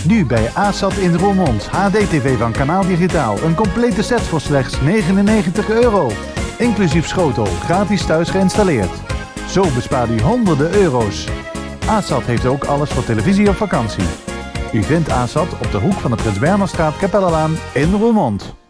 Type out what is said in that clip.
Nu bij ASAT in Roermond. HD-TV van Kanaal Digitaal. Een complete set voor slechts €99. Inclusief schotel, gratis thuis geïnstalleerd. Zo bespaart u honderden euro's. ASAT heeft ook alles voor televisie op vakantie. U vindt ASAT op de hoek van de Prins Bernhardstraat Capellelaan in Roermond.